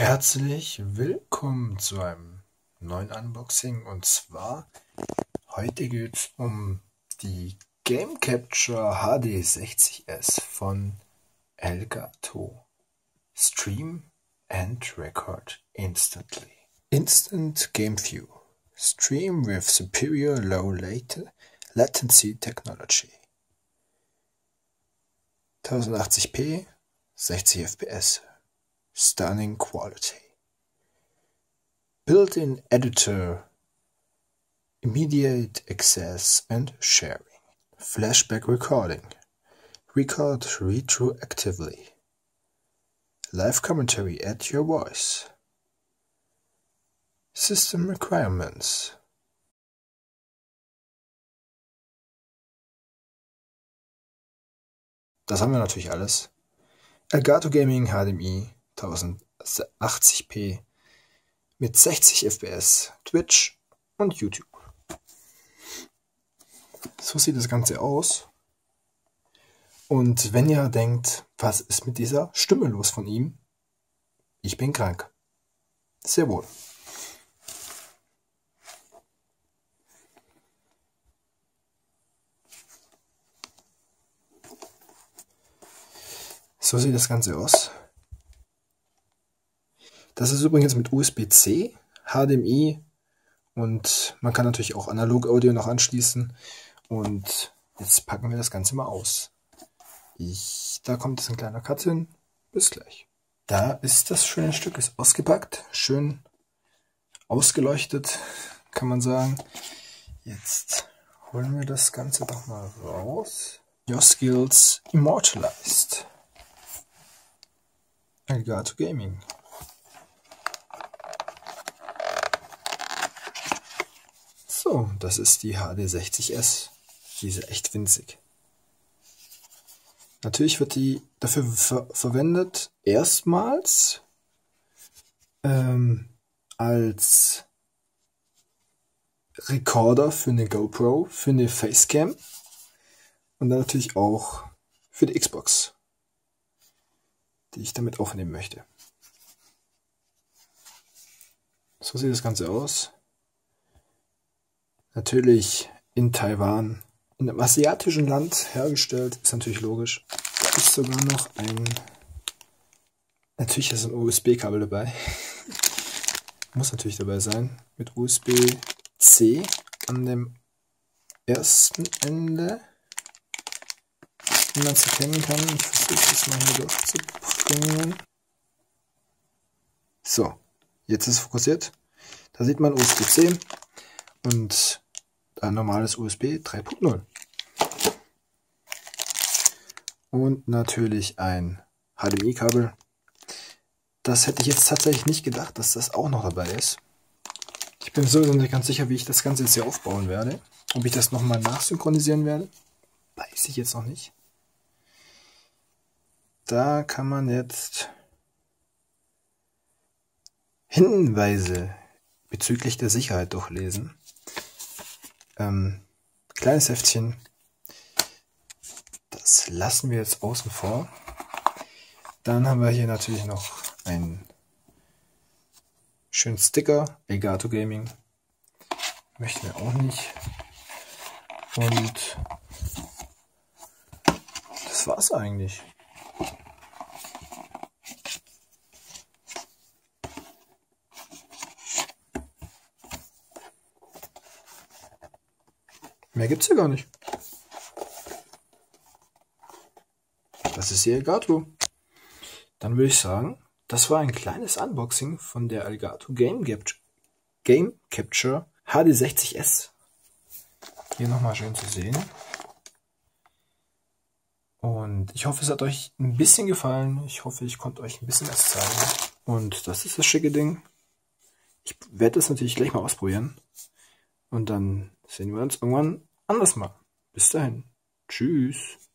Herzlich willkommen zu einem neuen Unboxing, und zwar heute geht es um die Game Capture HD 60S von Elgato. Stream and record instantly. Instant Game View. Stream with superior low latency technology. 1080p, 60 FPS. Stunning quality. Built-in editor, immediate access and sharing. Flashback recording. Record retroactively. Live commentary at your voice. System requirements. Das haben wir natürlich alles. Elgato Gaming HDMI 1080p mit 60 FPS, Twitch und YouTube. So sieht das Ganze aus. Und wenn ihr denkt, was ist mit dieser Stimme los von ihm? Ich bin krank. Sehr wohl. So sieht das Ganze aus. Das ist übrigens mit USB-C, HDMI und man kann natürlich auch Analog-Audio noch anschließen. Und jetzt packen wir das Ganze mal aus. Da kommt jetzt ein kleiner Cut hin. Bis gleich. Da ist das schöne Stück, ist ausgepackt, schön ausgeleuchtet, kann man sagen. Jetzt holen wir das Ganze doch mal raus. Your skills immortalized. Elgato Gaming. So, das ist die HD 60S. Die ist echt winzig. Natürlich wird die dafür verwendet, erstmals als Recorder für eine GoPro, für eine Facecam und dann natürlich auch für die Xbox, die ich damit aufnehmen möchte. So sieht das Ganze aus. Natürlich in Taiwan, in einem asiatischen Land hergestellt, ist natürlich logisch. Da ist sogar noch natürlich ist ein USB-Kabel dabei. Muss natürlich dabei sein, mit USB-C an dem ersten Ende, wie man es erkennen kann. Ich versuche das mal hier durchzubringen. So, jetzt ist es fokussiert. Da sieht man USB-C und ein normales USB 3.0. Und natürlich ein HDMI-Kabel. Das hätte ich jetzt tatsächlich nicht gedacht, dass das auch noch dabei ist. Ich bin sowieso nicht ganz sicher, wie ich das Ganze jetzt hier aufbauen werde. Ob ich das nochmal nachsynchronisieren werde, weiß ich jetzt noch nicht. Da kann man jetzt Hinweise bezüglich der Sicherheit durchlesen. Kleines Heftchen. Das lassen wir jetzt außen vor. Dann haben wir hier natürlich noch einen schönen Sticker. Elgato Gaming. Möchten wir auch nicht. Und das war's eigentlich. Mehr gibt's hier gar nicht. Das ist die Elgato. Dann würde ich sagen, das war ein kleines Unboxing von der Elgato Game Capture HD 60S. Hier nochmal schön zu sehen. Und ich hoffe, es hat euch ein bisschen gefallen. Ich hoffe, ich konnte euch ein bisschen was zeigen. Und das ist das schicke Ding. Ich werde das natürlich gleich mal ausprobieren. Und dann sehen wir uns irgendwann anders mal. Bis dahin. Tschüss.